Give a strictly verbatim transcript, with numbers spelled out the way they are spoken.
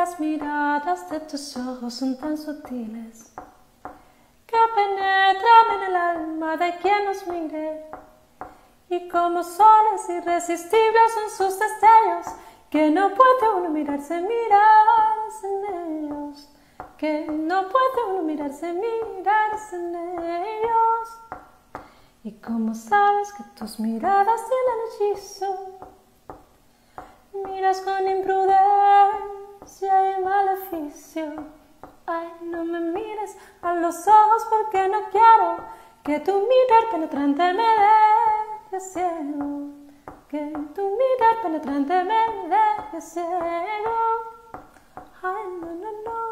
las miradas de tus ojos son tan sutiles que penetran en el alma de quien nos mire, y como soles irresistibles son sus destellos, que no puede uno mirarse, mirarse en ellos, que no puede uno mirarse, mirarse en ellos. Y como sabes que tus miradas tienen hechizo, miras con imprudencia y maleficio. Ay, no me mires a los ojos porque no quiero que tu mirar penetrante me deje ciego, que tu mirar penetrante me deje ciego. Ay, no, no, no.